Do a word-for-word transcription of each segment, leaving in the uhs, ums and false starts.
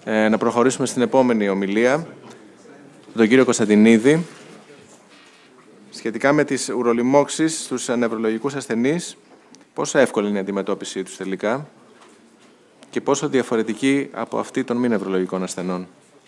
Ε, να προχωρήσουμε στην επόμενη ομιλία, τον κύριο Κωνσταντινίδη, σχετικά με τις ουρολιμώξεις στους νευρολογικούς ασθενείς, πόσο εύκολη είναι η αντιμετώπιση τους τελικά και πόσο διαφορετική από αυτή των μη νευρολογικών ασθενών.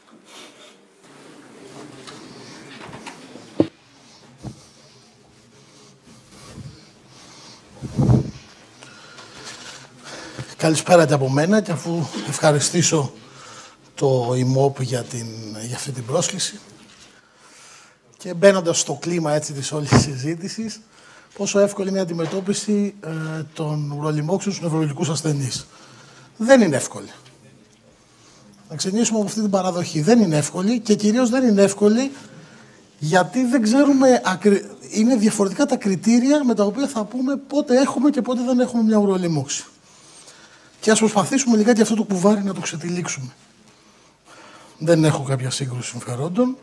Καλησπέρα και από μένα, και αφού ευχαριστήσω το ΙΜΟΠ για, την, για αυτή την πρόσκληση και μπαίνοντας στο κλίμα έτσι της όλης της συζήτησης, πόσο εύκολη είναι η αντιμετώπιση ε, των ουρολιμώξεων στους νευρολογικούς ασθενείς. Δεν είναι εύκολη. Να ξεκινήσουμε από αυτή την παραδοχή. Δεν είναι εύκολη και κυρίως δεν είναι εύκολη γιατί δεν ξέρουμε, είναι διαφορετικά τα κριτήρια με τα οποία θα πούμε πότε έχουμε και πότε δεν έχουμε μια ουρολιμώξη. Και ας προσπαθήσουμε λιγάκι αυτό το κουβάρι να το ξετυλίξουμε. Δεν έχω κάποια σύγκρουση συμφερόντων.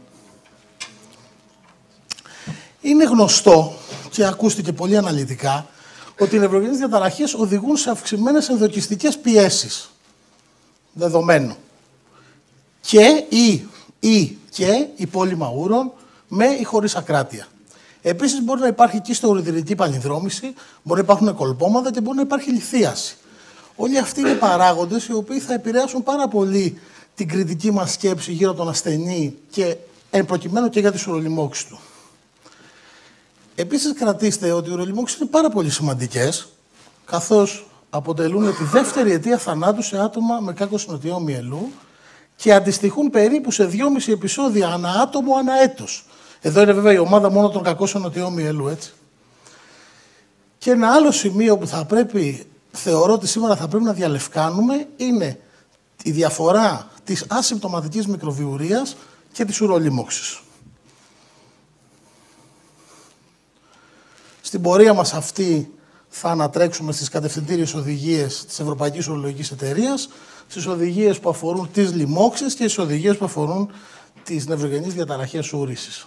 Είναι γνωστό και ακούστηκε πολύ αναλυτικά ότι οι νευρογενείς διαταραχές οδηγούν σε αυξημένες ενδοκιστικές πιέσεις. Δεδομένο. Και ή, ή και υπόλοιμα ούρων με ή χωρίς ακράτεια. Επίσης μπορεί να υπάρχει κύστο-ουρητηρική παλινδρόμηση, μπορεί να υπάρχουν κολπώματα και μπορεί να υπάρχει λιθίαση. Όλοι αυτοί είναι παράγοντες οι οποίοι θα επηρεάσουν πάρα πολύ την κριτική μας σκέψη γύρω από τον ασθενή και εν προκειμένου και για τις ουρολιμώξεις του. Επίσης κρατήστε ότι οι ουρολιμώξεις είναι πάρα πολύ σημαντικές, καθώς αποτελούν τη δεύτερη αιτία θανάτου σε άτομα με κάκο συνοτιαίου μυελού και αντιστοιχούν περίπου σε δυόμιση επεισόδια ανά άτομο ανά έτος. Εδώ είναι βέβαια η ομάδα μόνο των κακών συνοτιαίου μυελού, έτσι. Και ένα άλλο σημείο που θα πρέπει, θεωρώ ότι σήμερα θα πρέπει να διαλευκάνουμε, είναι η διαφορά της ασυμπτωματικής μικροβιουρίας και της ουρολίμωξης. Στην πορεία μας αυτή θα ανατρέξουμε στις κατευθυντήριες οδηγίες της Ευρωπαϊκής Ουρολογικής Εταιρείας, στις οδηγίες που αφορούν τις λοιμώξεις και στις οδηγίες που αφορούν τις νευρογενείς διαταραχές ούρησης.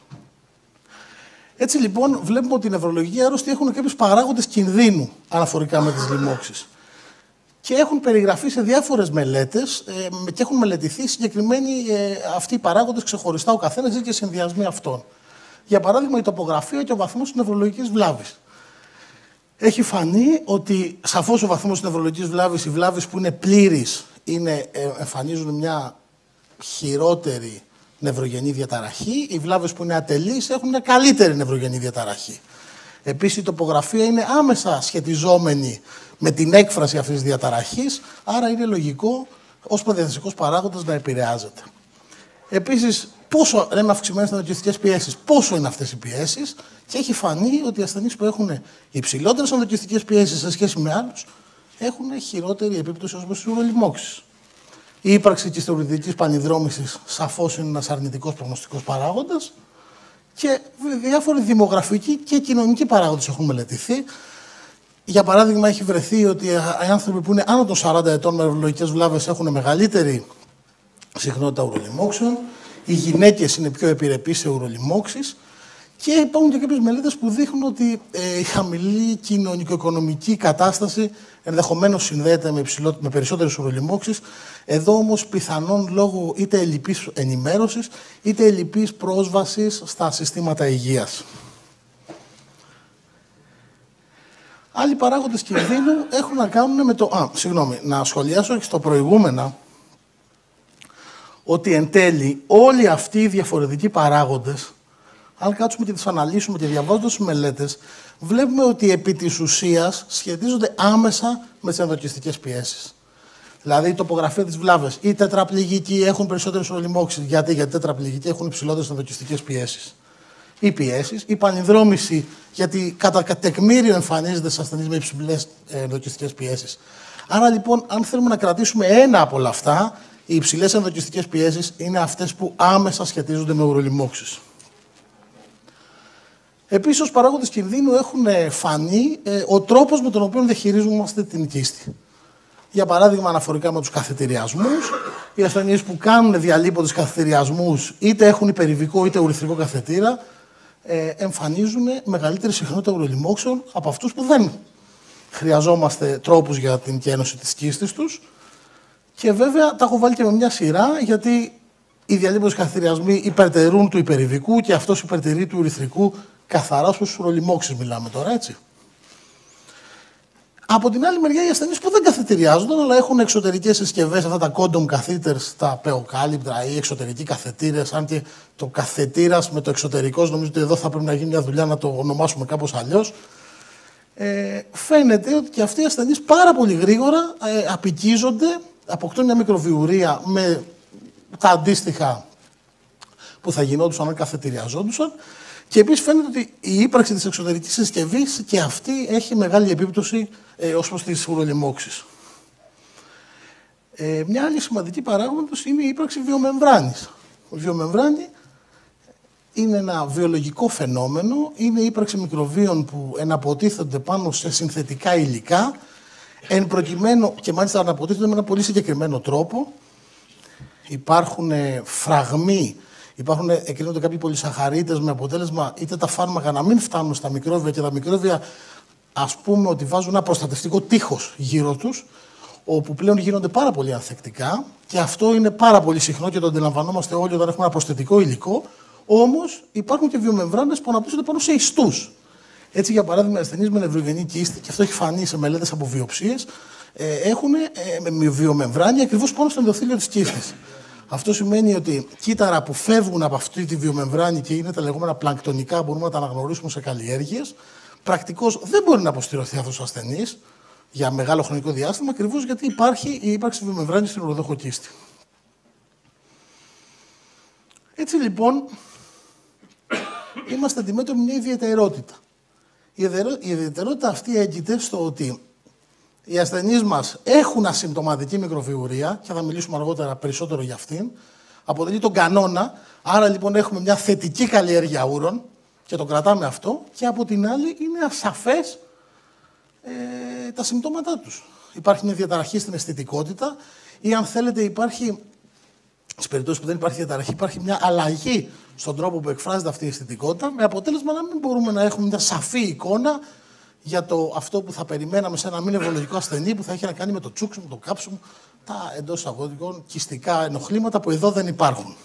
Έτσι λοιπόν βλέπουμε ότι οι νευρολογικοί άρρωστοι έχουν κάποιους παράγοντες κινδύνου αναφορικά με τις λοιμώξεις. Και έχουν περιγραφεί σε διάφορες μελέτες ε, και έχουν μελετηθεί συγκεκριμένοι ε, αυτοί οι παράγοντες ξεχωριστά ο καθένας και συνδυασμοί αυτών. Για παράδειγμα, η τοπογραφία και ο βαθμός της νευρολογικής βλάβης. Έχει φανεί ότι σαφώς ο βαθμός της νευρολογικής βλάβης, οι βλάβες που είναι πλήρεις, είναι, ε, εμφανίζουν μια χειρότερη νευρογενή διαταραχή. Οι βλάβες που είναι ατελείς έχουν μια καλύτερη νευρογενή διαταραχή. Επίσης, η τοπογραφία είναι άμεσα σχετιζόμενη με την έκφραση αυτής της διαταραχής, άρα είναι λογικό ως προδιαθεσικός παράγοντας να επηρεάζεται. Επίσης, πόσο είναι αυξημένες ενδοκιστικές πιέσεις, πόσο είναι αυτές οι πιέσεις, και έχει φανεί ότι οι ασθενείς που έχουν υψηλότερες ενδοκιστικές πιέσεις σε σχέση με άλλους έχουν χειρότερη επίπτωση ως προς τις ουρολιμώξεις. Η ύπαρξη κυστο-ουρητηρικής παλινδρόμησης σαφώς είναι ένας αρνητικός προγνωστικός παράγοντας και διάφοροι δημογραφικοί και κοινωνικοί παράγοντες έχουν μελετηθεί. Για παράδειγμα, έχει βρεθεί ότι οι άνθρωποι που είναι άνω των σαράντα ετών με νευρολογικές βλάβες έχουν μεγαλύτερη συχνότητα ουρολιμώξεων, οι γυναίκες είναι πιο επιρρεπείς σε ουρολιμώξεις και υπάρχουν και κάποιες μελέτες που δείχνουν ότι ε, η χαμηλή κοινωνικο-οικονομική κατάσταση ενδεχομένως συνδέεται με, υψηλό, με περισσότερες ουρολιμώξεις. Εδώ όμως πιθανόν λόγω είτε ελλειπής ενημέρωσης είτε ελλειπής πρόσβασης στα συστήματα υγείας. Άλλοι παράγοντες κινδύνου έχουν να κάνουν με το... Α, συγγνώμη, να σχολιάσω και στο προηγούμενα ότι εν τέλει όλοι αυτοί οι διαφορετικοί παράγοντες, αν κάτσουμε και τις αναλύσουμε και διαβάζοντας τις μελέτες, βλέπουμε ότι επί της ουσίας σχετίζονται άμεσα με τις ενδοκιστικές πιέσεις. Δηλαδή η τοπογραφία της βλάβες. Οι τετραπληγικοί έχουν περισσότερες ουρολιμώξεις. Γιατί? Γιατί οι τετραπληγικοί έχουν υψηλότερες ενδοκιστικές πιέσεις. Οι πιέσεις, η παλινδρόμηση, γιατί κατά τεκμήριο εμφανίζεται σε ασθενείς με υψηλές ενδοκιστικές πιέσεις. Άρα λοιπόν, αν θέλουμε να κρατήσουμε ένα από όλα αυτά, οι υψηλές ενδοκιστικές πιέσεις είναι αυτές που άμεσα σχετίζονται με ουρολιμώξεις. Επίσης, ως παράγοντες κινδύνου έχουν φανεί ε, ο τρόπος με τον οποίο διαχειρίζομαστε την κίστη. Για παράδειγμα, αναφορικά με τους καθετηριασμούς, οι ασθενείς που κάνουν διαλείποντες καθετηριασμούς, είτε έχουν υπερηβικό είτε ουρηθρικό καθετήρα, ε, εμφανίζουν μεγαλύτερη συχνότητα ουρολιμώξεων από αυτούς που δεν χρειαζόμαστε τρόπους για την κένωση της κίστης τους. Και βέβαια τα έχω βάλει και με μια σειρά, γιατί οι διαλείποντες καθητηριασμοί υπερτερούν του υπερηβικού και αυτός υπερτερεί του ουρηθρικού, καθαρά στους ουρολιμόξεις μιλάμε τώρα, έτσι. Από την άλλη μεριά, οι ασθενείς που δεν καθητηριάζονταν, αλλά έχουν εξωτερικές συσκευές, αυτά τα condom catheters, τα πεοκάλυπτρα ή εξωτερικοί καθετήρες, αν και το καθετήρας με το εξωτερικός, νομίζω ότι εδώ θα πρέπει να γίνει μια δουλειά να το ονομάσουμε κάπως αλλιώς. Ε, φαίνεται ότι και αυτοί οι ασθενείς πάρα πολύ γρήγορα ε, απικίζονται, αποκτούν μια μικροβιουρία με τα αντίστοιχα που θα γινόντουσαν αν καθετηριαζόντουσαν. Και επίσης φαίνεται ότι η ύπαρξη της εξωτερικής συσκευής και αυτή έχει μεγάλη επίπτωση ε, ως προς τις ουρολιμόξεις. Ε, μια άλλη σημαντική παράγοντος είναι η ύπαρξη βιομεμβράνης. Η βιομεμβράνη είναι ένα βιολογικό φαινόμενο, είναι η ύπαρξη μικροβίων που εναποτίθενται πάνω σε συνθετικά υλικά, εν προκειμένου και μάλιστα αναποτίθενται με ένα πολύ συγκεκριμένο τρόπο. Υπάρχουν ε, φραγμοί, υπάρχουν, εκκρίνονται κάποιοι πολυσαχαρίτες με αποτέλεσμα είτε τα φάρμακα να μην φτάνουν στα μικρόβια και τα μικρόβια ας πούμε ότι βάζουν ένα προστατευτικό τείχος γύρω τους, όπου πλέον γίνονται πάρα πολύ ανθεκτικά και αυτό είναι πάρα πολύ συχνό και το αντιλαμβανόμαστε όλοι όταν έχουμε ένα προσθετικό υλικό. Όμως υπάρχουν και βιομεμβράνες που αναπτύσσονται πάνω σε ιστούς. Έτσι, για παράδειγμα, ασθενείς με νευρογενή κίστη, και αυτό έχει φανεί σε μελέτες από βιοψίες, ε, έχουν ε, βιομεμβράνη ακριβώς πάνω στο ενδοθήλιο της κίστης. Αυτό σημαίνει ότι κύτταρα που φεύγουν από αυτή τη βιομεμβράνη και είναι τα λεγόμενα πλανκτονικά, μπορούμε να τα αναγνωρίσουμε σε καλλιέργειες, πρακτικώς δεν μπορεί να αποστηρωθεί αυτός ο ασθενής για μεγάλο χρονικό διάστημα, ακριβώς γιατί υπάρχει η ύπαρξη βιομεμβράνης στην ουροδοχοκίστη. Έτσι λοιπόν, είμαστε αντιμέτωποι με μια ιδιαιτερότητα. Η ιδιαιτερότητα αυτή έγκυται στο ότι οι ασθενείς μας έχουν ασυμπτωματική μικροβιουρία και θα μιλήσουμε αργότερα περισσότερο για αυτήν. Αποτελεί τον κανόνα, άρα λοιπόν έχουμε μια θετική καλλιέργεια ούρων και το κρατάμε αυτό και από την άλλη είναι ασαφές ε, τα συμπτώματά τους. Υπάρχει μια διαταραχή στην αισθητικότητα ή αν θέλετε υπάρχει, στις περιπτώσεις που δεν υπάρχει διαταραχή, υπάρχει μια αλλαγή στον τρόπο που εκφράζεται αυτή η αισθητικότητα με αποτέλεσμα να μην μπορούμε να έχουμε μια σαφή εικόνα για το αυτό που θα περιμέναμε σε ένα μη νευρολογικό ασθενή που θα έχει να κάνει με το τσούξιμο, το κάψιμο, τα εντός εισαγωγικών κυστικά ενοχλήματα που εδώ δεν υπάρχουν.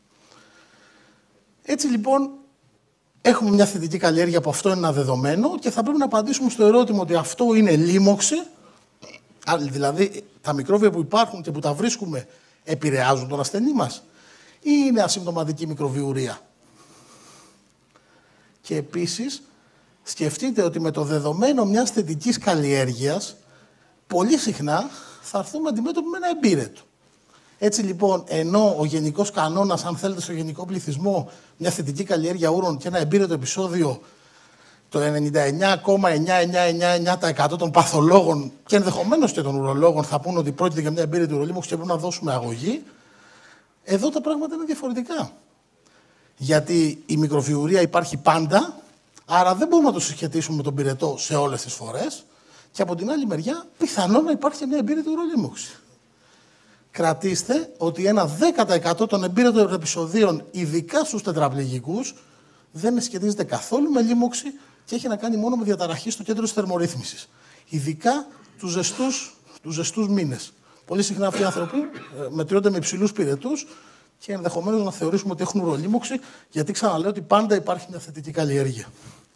Έτσι λοιπόν, έχουμε μια θετική καλλιέργεια που αυτό είναι ένα δεδομένο και θα πρέπει να απαντήσουμε στο ερώτημα ότι αυτό είναι λίμωξη, δηλαδή τα μικρόβια που υπάρχουν και που τα βρίσκουμε επηρεάζουν τον ασθενή μας ή είναι ασυμπτωματική μικροβιουρία. Και επίσης, σκεφτείτε ότι με το δεδομένο μιας θετικής καλλιέργειας, πολύ συχνά θα έρθουμε αντιμέτωποι με ένα εμπύρετο. Έτσι λοιπόν, ενώ ο γενικός κανόνας, αν θέλετε, στο γενικό πληθυσμό, μια θετική καλλιέργεια ούρων και ένα εμπύρετο επεισόδιο, το ενενήντα εννιά κόμμα εννιακόσια ενενήντα εννιά τοις εκατό των παθολόγων και ενδεχομένως και των ουρολόγων θα πούνε ότι πρόκειται για μια εμπύρετη ουρολίμωξη και πρέπει να δώσουμε αγωγή, εδώ τα πράγματα είναι διαφορετικά. Γιατί η μικροβιουρία υπάρχει πάντα, άρα δεν μπορούμε να το συσχετίσουμε με τον πυρετό σε όλες τις φορές και από την άλλη μεριά πιθανόν να υπάρχει μια εμπύρετη ουρολίμωξη. Κρατήστε ότι ένα δέκα τοις εκατό των εμπύρετων επεισοδίων, ειδικά στους τετραπληγικούς, δεν σχετίζεται καθόλου με λίμωξη και έχει να κάνει μόνο με διαταραχή στο κέντρο της θερμορύθμισης. Ειδικά τους ζεστούς, τους ζεστούς μήνες. Πολύ συχνά αυτοί οι άνθρωποι ε, μετριώνται με υψηλούς πυρετούς και ενδεχομένως να θεωρήσουμε ότι έχουν ουρολίμωξη, γιατί ξαναλέω ότι πάντα υπάρχει μια θετική καλλιέργεια.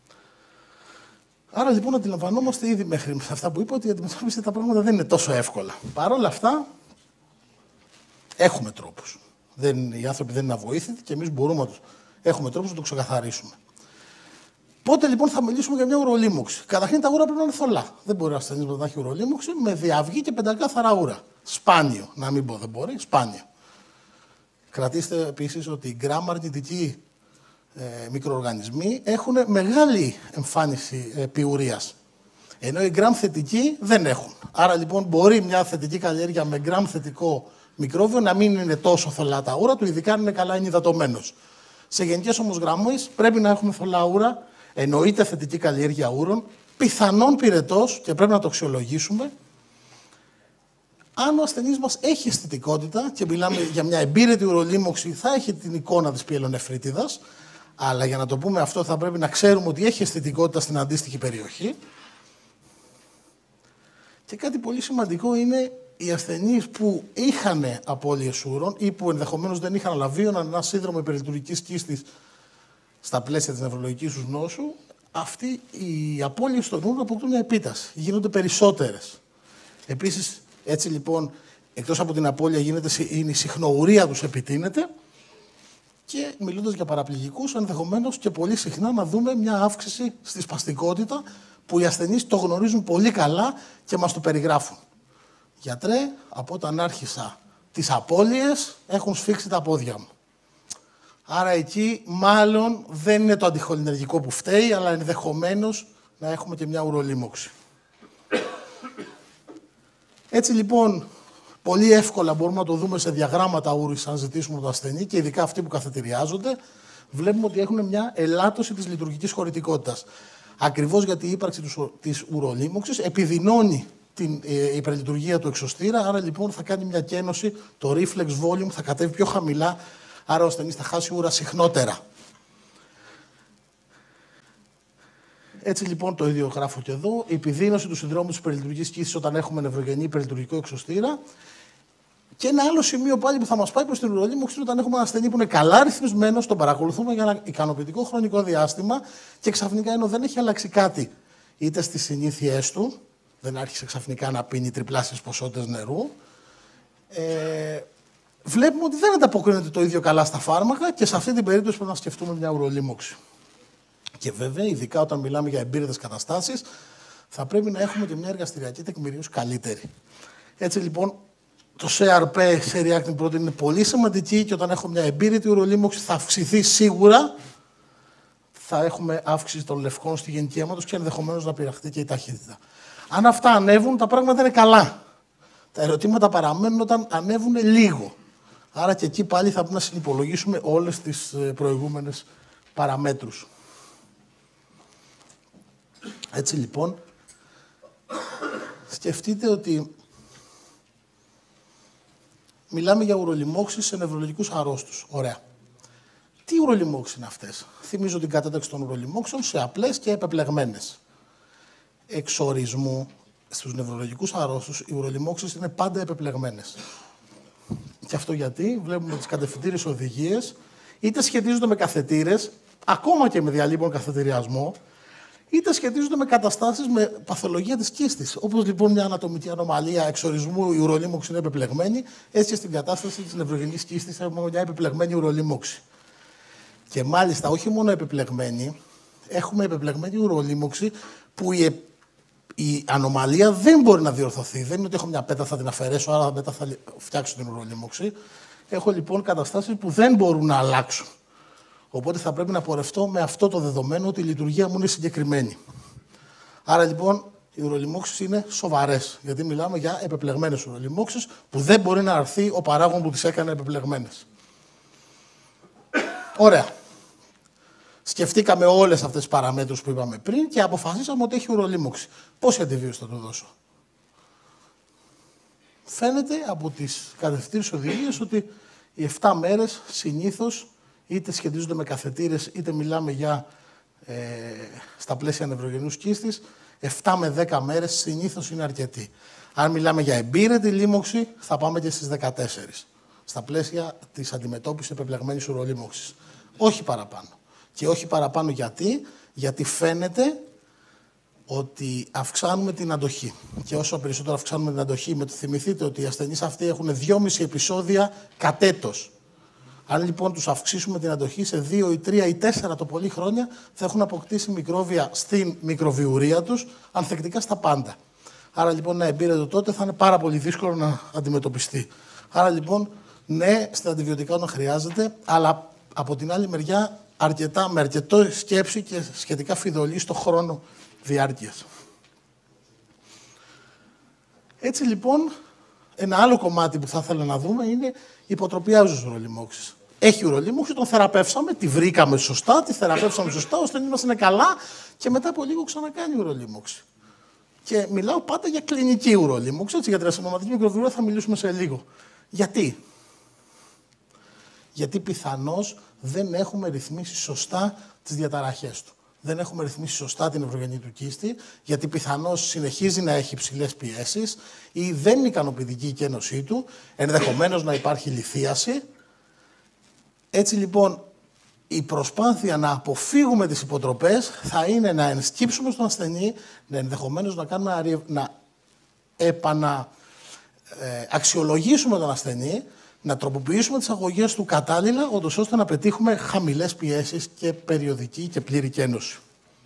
Άρα λοιπόν αντιλαμβανόμαστε ήδη μέχρι αυτά που είπα ότι η αντιμετώπιση τα πράγματα δεν είναι τόσο εύκολα. Παρ' όλα αυτά, έχουμε τρόπους. Δεν, οι άνθρωποι δεν είναι αβοήθητοι και εμείς μπορούμε να τους έχουμε τρόπους να το ξεκαθαρίσουμε. Πότε λοιπόν θα μιλήσουμε για μια ουρολίμωξη? Καταρχήν τα ούρα πρέπει να είναι θολά. Δεν μπορεί ο ασθενής να έχει ουρολίμωξη με διαυγή και πεντακάθαρα ούρα. Σπάνιο, να μην πω δεν μπορεί, σπάνιο. Κρατήστε επίσης ότι οι γκραμ αρνητικοί ε, μικροοργανισμοί έχουν μεγάλη εμφάνιση ε, πιουρίας. Ενώ οι γκραμ θετικοί δεν έχουν. Άρα λοιπόν μπορεί μια θετική καλλιέργεια με γκραμ θετικό μικρόβιο να μην είναι τόσο θολά τα ούρα του, ειδικά αν είναι καλά ενυδατωμένος. Σε γενικές όμως γραμμές πρέπει να έχουμε θολά ούρα, εννοείται θετική καλλιέργεια ούρων, πιθανόν πυρετός και πρέπει να το αξιολογήσουμε. Αν ο ασθενής μας έχει αισθητικότητα και μιλάμε για μια εμπύρετη ουρολίμωξη, θα έχει την εικόνα της πιελονεφρίτιδας, αλλά για να το πούμε αυτό θα πρέπει να ξέρουμε ότι έχει αισθητικότητα στην αντίστοιχη περιοχή. Και κάτι πολύ σημαντικό είναι οι ασθενείς που είχαν απώλειες ούρων ή που ενδεχομένως δεν είχαν, αλλά βίωναν ένα σύνδρομο υπερλειτουργικής κίστης στα πλαίσια της νευρολογικής τους νόσου, αυτοί οι απώλειες των ούρων αποκτούν μια επίταση, γίνονται περισσότερες. Επίσης, έτσι λοιπόν, εκτός από την απώλεια γίνεται, η συχνοουρία τους επιτείνεται και μιλώντας για παραπληγικούς, ενδεχομένως και πολύ συχνά να δούμε μια αύξηση στη σπαστικότητα που οι ασθενείς το γνωρίζουν πολύ καλά και μας το περιγράφουν. Γιατρέ, από όταν άρχισα τις απώλειες, έχουν σφίξει τα πόδια μου. Άρα εκεί μάλλον δεν είναι το αντιχολινεργικό που φταίει, αλλά ενδεχομένως να έχουμε και μια ουρολίμωξη. Έτσι λοιπόν, πολύ εύκολα μπορούμε να το δούμε σε διαγράμματα ούρης, αν ζητήσουμε τον ασθενή, και ειδικά αυτοί που καθετηριάζονται, βλέπουμε ότι έχουν μια ελάττωση της λειτουργικής χωρητικότητας. Ακριβώς γιατί η ύπαρξη της ουρολίμωξης επιδεινώνει την ε, υπερλειτουργία του εξωστήρα, άρα λοιπόν θα κάνει μια κένωση, το reflex volume θα κατέβει πιο χαμηλά, άρα ο ασθενής θα χάσει ούρα συχνότερα. Έτσι λοιπόν το ίδιο γράφω και εδώ. Η επιδείνωση του συνδρόμου της υπερλειτουργικής κίστης όταν έχουμε νευρογενή υπερλειτουργικό εξωστήρα. Και ένα άλλο σημείο πάλι που θα μας πάει προς την ουρολίμωξη είναι όταν έχουμε ένα ασθενή που είναι καλά ρυθμισμένος, τον παρακολουθούμε για ένα ικανοποιητικό χρονικό διάστημα και ξαφνικά ενώ δεν έχει αλλάξει κάτι είτε στις συνήθειές του, δεν άρχισε ξαφνικά να πίνει τριπλάσιες ποσότητες νερού, ε, βλέπουμε ότι δεν ανταποκρίνεται το ίδιο καλά στα φάρμακα και σε αυτή την περίπτωση πρέπει να σκεφτούμε μια ουρολίμωξη. Και βέβαια, ειδικά όταν μιλάμε για εμπειρητές καταστάσεις, θα πρέπει να έχουμε και μια εργαστηριακή τεκμηρίωση καλύτερη. Έτσι λοιπόν, το σι αρ πι, C-reactive protein, είναι πολύ σημαντική και όταν έχουμε μια εμπειρητη ουρολίμωξη θα αυξηθεί σίγουρα. Θα έχουμε αύξηση των λευκών στη γενική αίματος και ενδεχομένως να πειραχτεί και η ταχύτητα. Αν αυτά ανέβουν, τα πράγματα είναι καλά. Τα ερωτήματα παραμένουν όταν ανέβουν λίγο. Άρα και εκεί πάλι θα πρέπει να συνυπολογίσουμε όλες τις προηγούμενες παραμέτρους. Έτσι λοιπόν, σκεφτείτε ότι μιλάμε για ουρολιμώξεις σε νευρολογικούς αρρώστους. Ωραία. Τι ουρολιμώξεις είναι αυτές? Θυμίζω την κατάταξη των ουρολιμώξεων σε απλές και επεπλεγμένες. Εξορισμού, στους νευρολογικούς αρρώστους, οι ουρολιμώξεις είναι πάντα επεπλεγμένες. Και αυτό γιατί βλέπουμε τις κατευθυντήριες οδηγίες, είτε σχετίζονται με καθετήρες, ακόμα και με διαλείπων καθετηριασμό, είτε σχετίζονται με καταστάσεις με παθολογία της κίστης. Όπως λοιπόν μια ανατομική ανομαλία εξορισμού, η ουρολίμωξη είναι επεπλεγμένη, έτσι και στην κατάσταση της νευρογενής κίστης έχουμε μια επεπλεγμένη ουρολίμωξη. Και μάλιστα όχι μόνο επεπλεγμένη, έχουμε επεπλεγμένη ουρολίμωξη που η, η ανομαλία δεν μπορεί να διορθωθεί. Δεν είναι ότι έχω μια πέτα, θα την αφαιρέσω, άρα μετά θα φτιάξω την ουρολίμωξη. Έχω λοιπόν καταστάσεις που δεν μπορούν να αλλάξουν. Οπότε θα πρέπει να πορευτώ με αυτό το δεδομένο ότι η λειτουργία μου είναι συγκεκριμένη. Άρα λοιπόν οι ουρολιμώξεις είναι σοβαρές, γιατί μιλάμε για επεπλεγμένες ουρολιμώξεις που δεν μπορεί να αρθεί ο παράγων που τις έκανε επεπλεγμένες. Ωραία. Σκεφτήκαμε όλες αυτές τις παραμέτρους που είπαμε πριν και αποφασίσαμε ότι έχει ουρολίμωξη. Πόση αντιβίωση θα του δώσω? Φαίνεται από τις κατευθυντήριες οδηγίες ότι οι επτά μέρες συνήθως είτε σχετίζονται με καθετήρες, είτε μιλάμε για ε, στα πλαίσια νευρογενούς κίστης, επτά με δέκα μέρες συνήθως είναι αρκετή. Αν μιλάμε για εμπειρητη λίμωξη, θα πάμε και στις δεκατέσσερις, στα πλαίσια της αντιμετώπισης επεπλεγμένης ουρολίμωξης. Όχι παραπάνω. Και όχι παραπάνω γιατί, γιατί φαίνεται ότι αυξάνουμε την αντοχή. Και όσο περισσότερο αυξάνουμε την αντοχή, με το θυμηθείτε ότι οι ασθενείς αυτοί έχουν δυόμιση επεισόδια κατ' έτος. Αν λοιπόν τους αυξήσουμε την αντοχή σε δύο ή τρία ή τέσσερα το πολύ χρόνια, θα έχουν αποκτήσει μικρόβια στην μικροβιουρία τους, ανθεκτικά στα πάντα. Άρα λοιπόν ένα εμπειρετο τότε θα είναι πάρα πολύ δύσκολο να αντιμετωπιστεί. Άρα λοιπόν, ναι, στα αντιβιωτικά όταν χρειάζεται, αλλά από την άλλη μεριά αρκετά, με αρκετό σκέψη και σχετικά φιδωλή στο χρόνο διάρκειας. Έτσι λοιπόν, ένα άλλο κομμάτι που θα ήθελα να δούμε είναι η υποτροπιάζουσα ουρολιμώξης. Έχει ουρολίμωξη, τον θεραπεύσαμε, τη βρήκαμε σωστά, τη θεραπεύσαμε σωστά, ώστε να είμαστε καλά και μετά από λίγο ξανακάνει ουρολίμωξη. Και μιλάω πάντα για κλινική ουρολίμωξη, έτσι για την ασυμπτωματική μικροβιουρία θα μιλήσουμε σε λίγο. Γιατί? Γιατί πιθανώς δεν έχουμε ρυθμίσει σωστά τις διαταραχές του. δεν έχουμε ρυθμίσει σωστά την ευρογενή του κίστη, γιατί πιθανώς συνεχίζει να έχει υψηλές πιέσεις ή δεν είναι ικανοποιητική η κένωσή του, ενδεχομένως να υπάρχει λιθίαση. Έτσι λοιπόν, η προσπάθεια να αποφύγουμε τις υποτροπές θα είναι να ενσκύψουμε στον ασθενή, να ενδεχομένως να κάνουμε να επανα ε, αξιολογήσουμε τον ασθενή, να τροποποιήσουμε τις αγωγές του κατάλληλα, ώστε να πετύχουμε χαμηλές πιέσεις και περιοδική και πλήρη κένωση.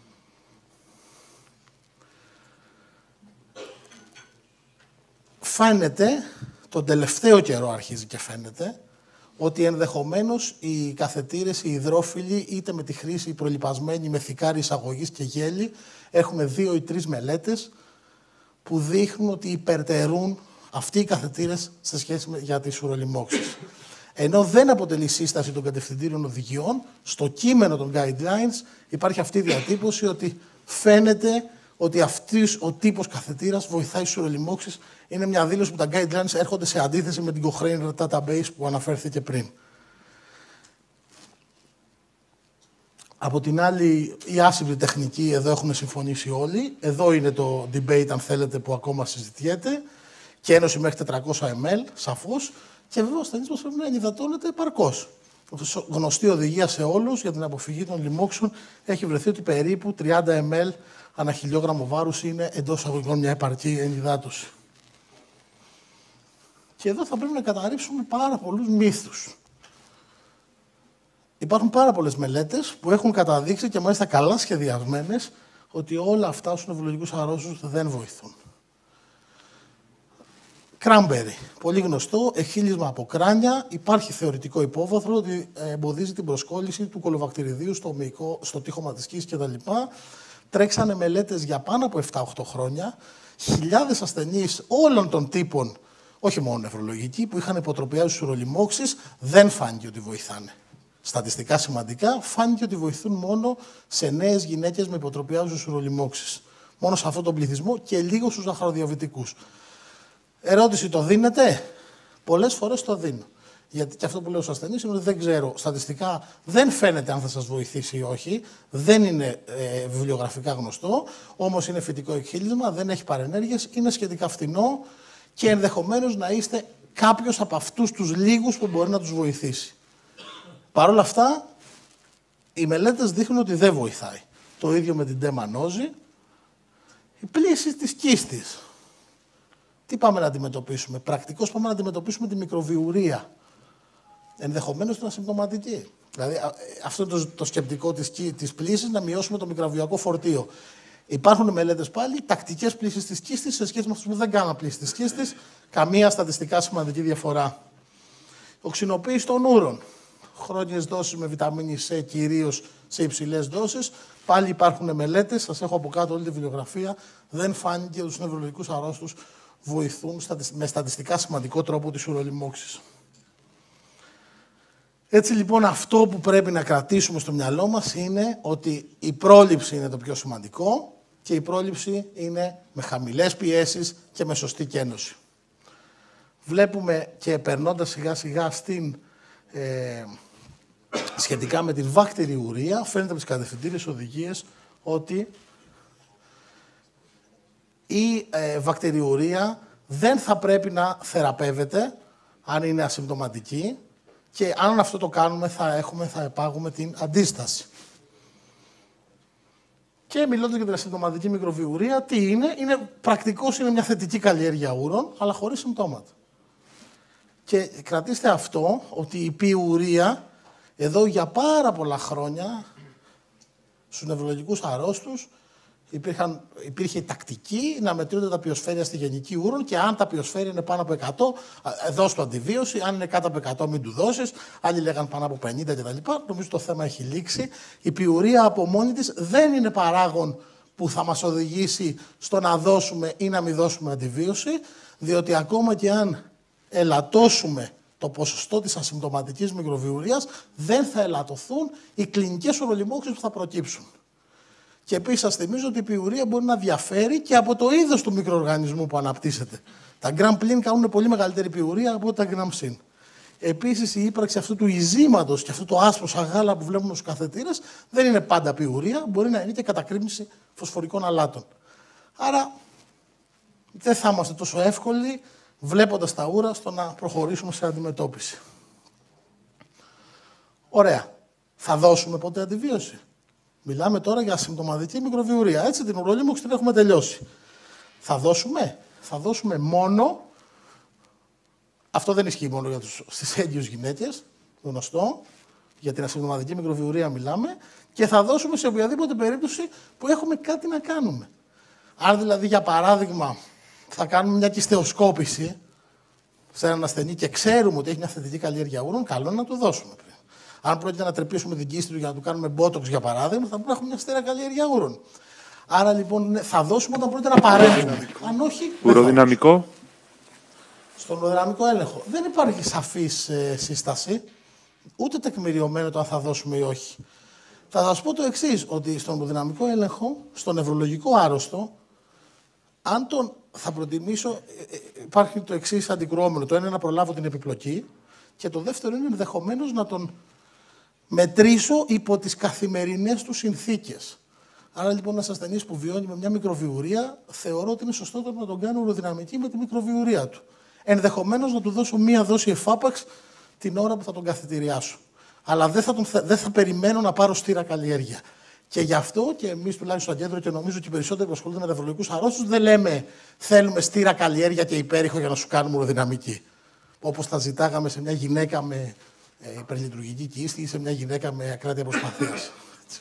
Φαίνεται, τον τελευταίο καιρό αρχίζει και φαίνεται, ότι ενδεχομένως οι καθετήρες, οι υδρόφιλοι, είτε με τη χρήση προλιπασμένη με θικάρη εισαγωγής και γέλη, έχουμε δύο ή τρεις μελέτες που δείχνουν ότι υπερτερούν αυτοί οι καθετήρες σε σχέση με για τις ουρολιμόξεις. Ενώ δεν αποτελεί σύσταση των κατευθυντήριων οδηγιών, στο κείμενο των guidelines υπάρχει αυτή η διατύπωση ότι φαίνεται ότι αυτής ο τύπος καθετήρας βοηθάει στις ουρολιμόξεις. Είναι μια δήλωση που τα guidelines έρχονται σε αντίθεση με την Cochrane database που αναφέρθηκε πριν. Από την άλλη, η άσυμβρη τεχνική, εδώ έχουν συμφωνήσει όλοι. Εδώ είναι το debate, αν θέλετε, που ακόμα συζητιέται. Και ένωση μέχρι τετρακόσια μιλιλίτρα, σαφώς. Και βέβαια ο ασθενής μας πρέπει να ενυδατώνεται επαρκώς. Γνωστή οδηγία σε όλους για την αποφυγή των λοιμόξεων έχει βρεθεί ότι περίπου τριάντα μιλιλίτρα ανά χιλιόγραμμο βάρους είναι εντός εισαγωγικών μια επαρκή ενυδάτωση. Και εδώ θα πρέπει να καταρρύψουμε πάρα πολλούς μύθους. Υπάρχουν πάρα πολλές μελέτες που έχουν καταδείξει και μάλιστα καλά σχεδιασμένες ότι όλα αυτά στους νευρολογικούς αρρώστους δεν βοηθούν. Κράμπερι. Πολύ γνωστό, εχίλισμα από κράνια. Υπάρχει θεωρητικό υπόβαθρο ότι εμποδίζει την προσκόλληση του κολοβακτηριδίου στο, μυϊκό, στο τείχομα της κίσης κτλ. Τρέξανε μελέτες για πάνω από επτά οχτώ χρόνια. Χιλιάδες ασθενείς όλων των τύπων, όχι μόνο νευρολογικοί, που είχαν υποτροπιάσει ουρολιμόξεις, δεν φάνηκε ότι βοηθάνε. Στατιστικά σημαντικά, φάνηκε ότι βοηθούν μόνο σε νέες γυναίκες με υποτροπιάζουσες ουρολιμόξεις. Μόνο σε αυτόν τον πληθυσμό και λίγο στους ζαχαροδιαβητικούς. Ερώτηση, το δίνετε? Πολλές φορές το δίνω. Γιατί και αυτό που λέω στους ασθενείς είναι ότι δεν ξέρω. Στατιστικά δεν φαίνεται αν θα σας βοηθήσει ή όχι. Δεν είναι ε, βιβλιογραφικά γνωστό. Όμως είναι φυτικό εκχύλισμα, δεν έχει παρενέργειες, είναι σχετικά φθηνό και ενδεχομένως να είστε κάποιος από αυτούς τους λίγους που μπορεί να τους βοηθήσει. Παρ' όλα αυτά, οι μελέτες δείχνουν ότι δεν βοηθάει. Το ίδιο με την ντεμανόζη. Η πλήση της κίστης. Τι πάμε να αντιμετωπίσουμε? Πρακτικώς πάμε να αντιμετωπίσουμε τη μικροβιουρία. Ενδεχομένως την ασυμπτωματική. Δηλαδή, αυτό είναι το, το σκεπτικό της, της πλήσης, να μειώσουμε το μικροβιακό φορτίο. Υπάρχουν μελέτες πάλι, τακτικές πλήσεις της κίστης σε σχέση με αυτούς που δεν κάνουν πλήση της κίστης. Καμία στατιστικά σημαντική διαφορά. Οξυνοποίηση των ούρων. Χρόνιες δόσεις με βιταμίνη C, κυρίως σε υψηλές δόσεις. Πάλι υπάρχουν μελέτες, σας έχω από κάτω όλη τη βιβλιογραφία. Δεν φάνηκε ότι τους νευρολογικούς αρρώστους βοηθούν με στατιστικά σημαντικό τρόπο τις ουρολιμόξεις. Έτσι λοιπόν αυτό που πρέπει να κρατήσουμε στο μυαλό μας είναι ότι η πρόληψη είναι το πιο σημαντικό και η πρόληψη είναι με χαμηλές πιέσεις και με σωστή κένωση. Βλέπουμε και περνώντας σιγά σιγά στην, ε, σχετικά με την βακτηριουρία, φαίνεται από τις κατευθυντήριες οδηγίες ότι η ε, βακτηριουρία δεν θα πρέπει να θεραπεύεται αν είναι ασυμπτωματική και αν αυτό το κάνουμε θα, έχουμε, θα επάγουμε την αντίσταση. Και μιλώντας για την ασυμπτωματική μικροβιουρία, τι είναι? Είναι πρακτικώς είναι μια θετική καλλιέργεια ούρων, αλλά χωρίς συμπτώματα. Και κρατήστε αυτό, ότι η πιουρία εδώ για πάρα πολλά χρόνια στους νευρολογικούς αρρώστους Υπήρχαν, υπήρχε η τακτική να μετρούνται τα πιοσφαίρια στη γενική ούρων και αν τα πιοσφαίρια είναι πάνω από εκατό, δώσ' του αντιβίωση. Αν είναι κάτω από εκατό, μην του δώσεις. Άλλοι λέγαν πάνω από πενήντα κτλ. Νομίζω το θέμα έχει λήξει. Η πιουρία από μόνη της δεν είναι παράγον που θα μας οδηγήσει στο να δώσουμε ή να μην δώσουμε αντιβίωση, διότι ακόμα και αν ελαττώσουμε το ποσοστό της ασυμπτωματικής μικροβιουρίας, δεν θα ελαττωθούν οι κλινικές ουρολιμόξεις που θα προκύψουν. Και επίσης σας θυμίζω ότι η πιουρία μπορεί να διαφέρει και από το είδος του μικροοργανισμού που αναπτύσσεται. Τα γκραμ πλήν κάνουν πολύ μεγαλύτερη πιουρία από τα γκραμ συν. Επίσης, η ύπαρξη αυτού του ειζήματος και αυτού το άσπρο σαν γάλα που βλέπουμε στους καθετήρες δεν είναι πάντα πιουρία, μπορεί να είναι και κατακρύμνηση φωσφορικών αλάτων. Άρα, δεν θα είμαστε τόσο εύκολοι, βλέποντας τα ούρα, στο να προχωρήσουμε σε αντιμετώπιση. Ωραία. Θα δώσουμε ποτέ αντιβίωση? Μιλάμε τώρα για ασυμπτωματική μικροβιουρία. Έτσι, την ουρολίμωξη την έχουμε τελειώσει. Θα δώσουμε? Θα δώσουμε μόνο, αυτό δεν ισχύει μόνο για τους, στις έγκυους γυναίκες, γνωστό, για την ασυμπτωματική μικροβιουρία μιλάμε, και θα δώσουμε σε οποιαδήποτε περίπτωση που έχουμε κάτι να κάνουμε. Αν δηλαδή, για παράδειγμα, θα κάνουμε μια κυστεοσκόπηση σε έναν ασθενή και ξέρουμε ότι έχει μια θετική καλλιέργεια ούρων, καλό είναι να του δώσουμε πριν. Αν πρόκειται να τρεπήσουμε την κίστη του για να του κάνουμε μπότοξ, για παράδειγμα, θα πρέπει να έχουμε μια στέρα καλλιέργεια ούρων. Άρα λοιπόν θα δώσουμε όταν πρόκειται να παρέμβουμε. Αν όχι. Ουροδυναμικό. Στον ουροδυναμικό έλεγχο δεν υπάρχει σαφής ε, σύσταση, ούτε τεκμηριωμένο το αν θα δώσουμε ή όχι. Θα σας πω το εξής, ότι στον ουροδυναμικό έλεγχο, στον νευρολογικό άρρωστο, αν τον θα προτιμήσω, ε, ε, υπάρχει το εξής αντικρουόμενο. Το ένα είναι να προλάβω την επιπλοκή και το δεύτερο είναι ενδεχομένως να τον μετρήσω υπό τις καθημερινές του συνθήκες. Άρα λοιπόν ένας ασθενής που βιώνει με μια μικροβιουρία, θεωρώ ότι είναι σωστότερο να τον κάνω ουροδυναμική με τη μικροβιουρία του. Ενδεχομένως να του δώσω μία δόση εφάπαξ την ώρα που θα τον καθητηριάσω. Αλλά δεν θα, τον, δεν θα περιμένω να πάρω στήρα καλλιέργεια. Και γι' αυτό και εμείς τουλάχιστον στο κέντρο και νομίζω και οι περισσότεροι που ασχολούνται με νευρολογικούς αρρώστους δεν λέμε θέλουμε στήρα καλλιέργεια και υπέρηχο για να σου κάνουμε ουροδυναμική. Όπως τα ζητάγαμε σε μια γυναίκα με ε, υπερλειτουργική κίστη ή σε μια γυναίκα με ακράτεια προσπαθίας.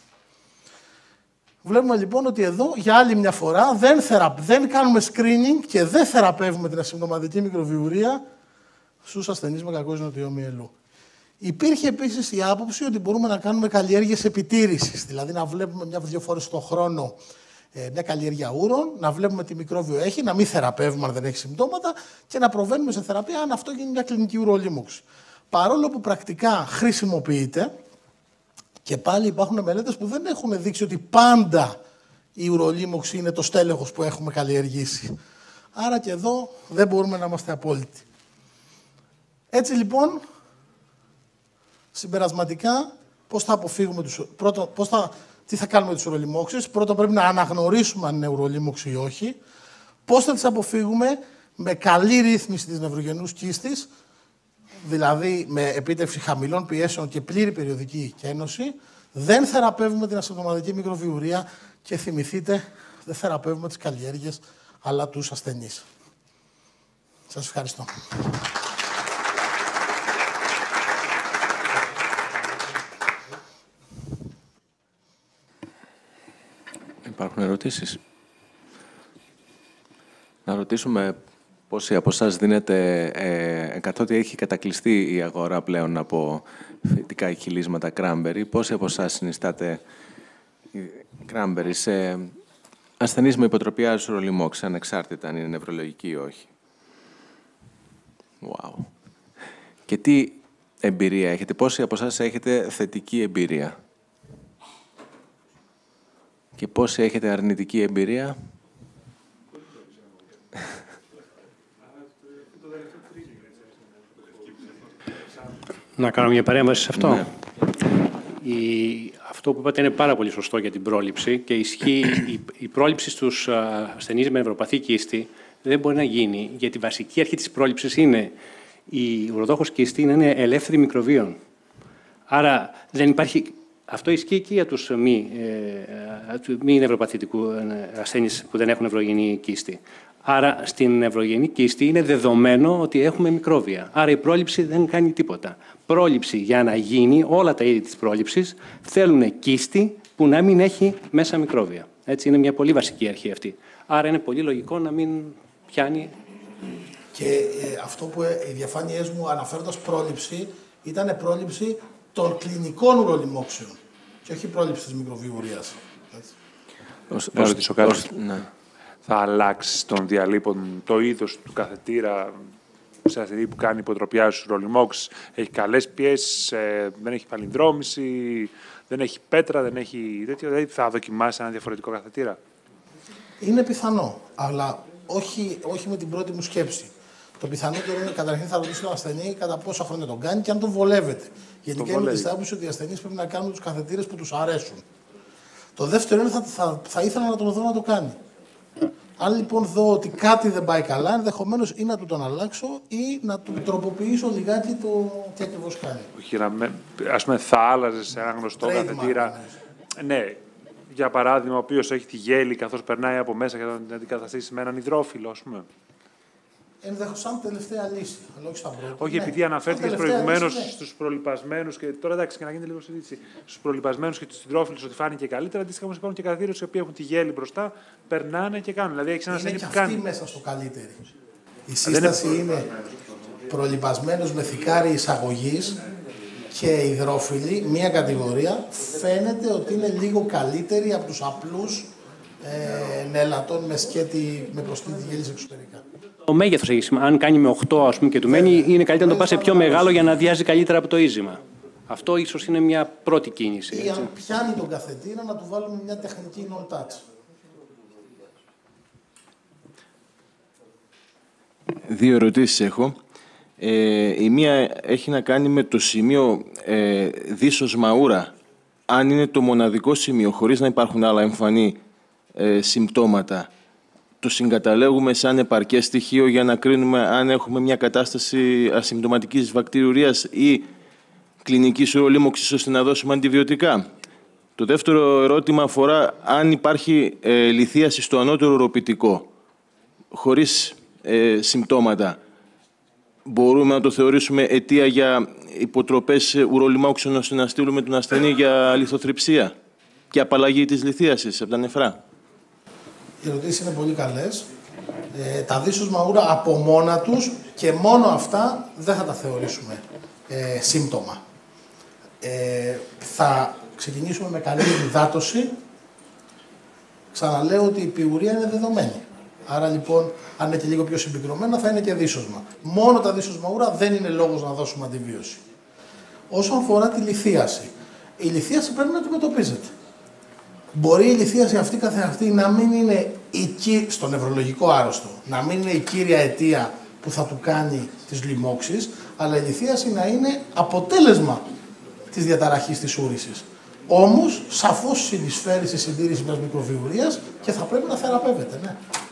Βλέπουμε λοιπόν ότι εδώ για άλλη μια φορά δεν, θερα... δεν κάνουμε screening και δεν θεραπεύουμε την ασυμπτωματική μικροβιουρία στους ασθενείς με κακόζηνο νοτιό μυελού. Υπήρχε επίσης η άποψη ότι μπορούμε να κάνουμε καλλιέργειες επιτήρησης, δηλαδή να βλέπουμε μια-δύο φορές τον χρόνο ε, μια καλλιέργεια ούρων, να βλέπουμε τι μικρόβιο έχει, να μην θεραπεύουμε αν δεν έχει συμπτώματα και να προβαίνουμε σε θεραπεία αν αυτό γίνει μια κλινική ουρολίμωξη. Παρόλο που πρακτικά χρησιμοποιείται, και πάλι υπάρχουν μελέτες που δεν έχουν δείξει ότι πάντα η ουρολίμωξη είναι το στέλεχος που έχουμε καλλιεργήσει. Άρα και εδώ δεν μπορούμε να είμαστε απόλυτοι. Έτσι λοιπόν, συμπερασματικά, πώς θα αποφύγουμε τους, πρώτα, πώς θα, τι θα κάνουμε με τις ουρολιμώξεις. Πρώτα πρέπει να αναγνωρίσουμε αν είναι ουρολίμωξη ή όχι. Πώς θα τις αποφύγουμε? Με καλή ρύθμιση της νευρογενούς κίστης, δηλαδή με επίτευξη χαμηλών πιέσεων και πλήρη περιοδική κένωση. Δεν θεραπεύουμε την ασυμπτωματική μικροβιουρία και θυμηθείτε, δεν θεραπεύουμε τις καλλιέργειες, αλλά τους ασθενείς. Σας ευχαριστώ. Υπάρχουν ερωτήσεις? Να ρωτήσουμε πόσοι από εσάς δίνετε, ε, καθότι έχει κατακλειστεί η αγορά πλέον από φυτικά χυλίσματα cranberry, πόσοι από εσάς συνιστάτε cranberry σε ασθενείς με υποτροπιάζους ουρολιμώξεις, ανεξάρτητα αν είναι νευρολογική ή όχι? Wow. Και τι εμπειρία έχετε, πόσοι από εσάς έχετε θετική εμπειρία? Και πόσοι έχετε αρνητική εμπειρία? Να κάνω μια παρέμβαση σε αυτό. Ναι. Η, αυτό που είπατε είναι πάρα πολύ σωστό για την πρόληψη και ισχύει η, η πρόληψη στους ασθενείς με νευροπαθή κίστη δεν μπορεί να γίνει, γιατί η βασική αρχή της πρόληψης είναι η ουροδόχος κίστη να είναι ελεύθερη μικροβίων. Άρα δεν υπάρχει... Αυτό ισχύει και για τους μη, ε, μη νευροπαθητικού ασθένειες που δεν έχουν νευρογενή κίστη. Άρα στην νευρογενή κίστη είναι δεδομένο ότι έχουμε μικρόβια. Άρα η πρόληψη δεν κάνει τίποτα. Πρόληψη για να γίνει, όλα τα είδη της πρόληψης θέλουν κίστη που να μην έχει μέσα μικρόβια. Έτσι είναι μια πολύ βασική αρχή αυτή. Άρα είναι πολύ λογικό να μην πιάνει. Και ε, αυτό που ε, οι διαφάνειές μου αναφέροντας πρόληψη ήταν πρόληψη των κλινικών ουρολιμώξεων και όχι πρόληψη της μικροβιουρίας. Να ρωτήσω κάτι. Ναι. Θα αλλάξει των διαλείπων το είδος του καθετήρα σε ασθενή που κάνει υποτροπιάζους ουρολιμώξεις? Έχει καλές πιέσεις, ε, δεν έχει παλινδρόμηση, δεν έχει πέτρα, δεν έχει τέτοιο? Δηλαδή θα δοκιμάσει ένα διαφορετικό καθετήρα? Είναι πιθανό, αλλά όχι, όχι με την πρώτη μου σκέψη. Το πιθανότερο είναι καταρχήν θα ρωτήσει τον ασθενή κατά πόσα χρόνια τον κάνει και αν τον βολεύεται. Γενικά είμαι τη άποψη ότι οι ασθενείς πρέπει να κάνουν τους καθετήρες που τους αρέσουν. Το δεύτερο είναι θα, θα, θα ήθελα να τον δω να το κάνει. Αν λοιπόν δω ότι κάτι δεν πάει καλά, ενδεχομένως ή να του τον αλλάξω ή να του τροποποιήσω λιγάκι το τι ακριβώς κάνει. Όχι, ας πούμε, θα άλλαζε σε ένα γνωστό Trademark, καθετήρα. Ναι. ναι. Για παράδειγμα, ο οποίος έχει τη γέλη καθώς περνάει από μέσα και θα την αντικαταστήσει με έναν υδρόφυλλο, ας πούμε. Ενδεχομένως σαν τελευταία λύση, αλλά όχι σαν πρώτη. Όχι, ναι. επειδή αναφέρθηκε προηγουμένως ναι. στους προλιπασμένους και τώρα εντάξει, και να γίνεται λίγο συζήτηση. Στους προλιπασμένους και στους υδρόφυλλους ότι φάνηκε καλύτερα. Αντίστοιχα όμως υπάρχουν και καθετήρες οι οποίοι έχουν τη γέλη μπροστά, περνάνε και κάνουν. Δηλαδή, έχεις ένα ασθενή που κάνει. Είναι και αυτή μέσα στο καλύτερη. Η σύσταση είναι, είναι προλιπασμένος με θικάρι εισαγωγής και υδρόφυλλοι, μία κατηγορία. Φαίνεται ότι είναι λίγο καλύτερη από τους απλούς ε, νελατών με σκέτη με προσθήκη γέλης εξωτερικά. Το μέγεθος έχει σημασία. Αν κάνει με οκτώ ας πούμε, και του μένει, είναι καλύτερα να το πας σε πιο μεγάλο για να αδειάζει καλύτερα από το ίζημα. Αυτό ίσως είναι μια πρώτη κίνηση. Ή έτσι. αν πιάνει τον καθετήρα να του βάλουμε μια τεχνική non-touch. Δύο ερωτήσεις έχω. Ε, η μία έχει να κάνει με το σημείο ε, Δίσος Μαούρα. Αν είναι το μοναδικό σημείο, χωρίς να υπάρχουν άλλα εμφανή ε, συμπτώματα, το συγκαταλέγουμε σαν επαρκές στοιχείο για να κρίνουμε αν έχουμε μια κατάσταση ασυμπτωματικής βακτηριουρίας ή κλινικής ουρολίμωξης ώστε να δώσουμε αντιβιωτικά. Το δεύτερο ερώτημα αφορά αν υπάρχει ε, λιθίαση στο ανώτερο ουροπιτικό χωρίς ε, συμπτώματα. Μπορούμε να το θεωρήσουμε αιτία για υποτροπές ουρολιμόξεων ώστε να στείλουμε τον ασθενή για λιθοθριψία και απαλλαγή της λιθίασης από τα νεφρά. Οι ερωτήσεις είναι πολύ καλές. Ε, τα Δίσος Μαούρα από μόνα τους και μόνο αυτά δεν θα τα θεωρήσουμε ε, σύμπτωμα. Ε, θα ξεκινήσουμε με καλή υδάτωση. Ξαναλέω ότι η πιουρία είναι δεδομένη. Άρα λοιπόν, αν είναι και λίγο πιο συμπυκνωμένα, θα είναι και δίσοσμα. Μόνο τα Δίσος Μαούρα δεν είναι λόγος να δώσουμε αντιβίωση. Όσον αφορά τη λιθίαση, η λιθίαση πρέπει να αντιμετωπίζεται. Μπορεί η λιθίαση αυτή καθεαυτή να μην είναι η, στο νευρολογικό άρρωστο, να μην είναι η κύρια αιτία που θα του κάνει τις λοιμώξεις, αλλά η λιθίαση να είναι αποτέλεσμα της διαταραχής της ούρησης. Όμως, σαφώς συνεισφέρει στη συντήρηση μιας μικροβιουρίας και θα πρέπει να θεραπεύεται, ναι.